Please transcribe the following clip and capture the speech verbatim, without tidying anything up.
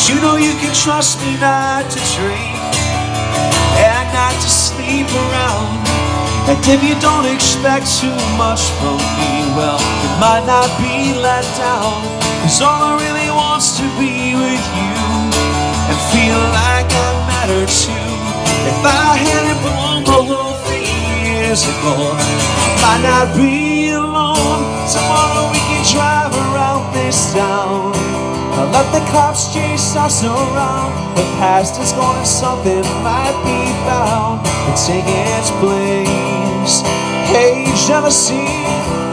'cause you know you can trust me not to drink and not to sleep around. And if you don't expect too much from me, well, you might not be let down. 'Cause all I really want's to be with you and feel like I matter too. If I hadn't blown the whole three years ago, I might not be alone. Tomorrow we can drive around this town. I'll let the cops chase us around. The past is gone and something might be found and take its place. Hey, jealousy,